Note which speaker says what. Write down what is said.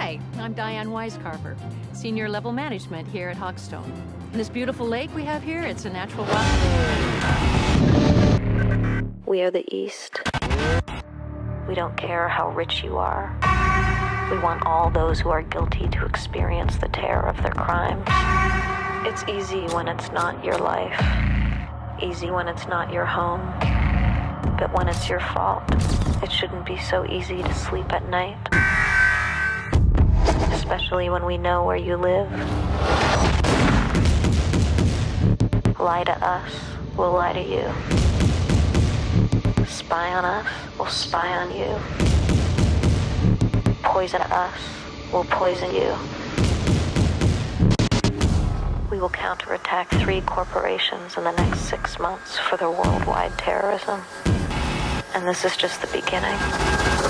Speaker 1: Hi, I'm Diane Weiscarver, Senior Level Management here at Hogstone. This beautiful lake we have here, it's a natural rock.
Speaker 2: We are the East. We don't care how rich you are. We want all those who are guilty to experience the terror of their crimes. It's easy when it's not your life. Easy when it's not your home. But when it's your fault, it shouldn't be so easy to sleep at night. Especially when we know where you live. Lie to us, we'll lie to you. Spy on us, we'll spy on you. Poison us, we'll poison you. We will counterattack 3 corporations in the next 6 months for their worldwide terrorism. And this is just the beginning.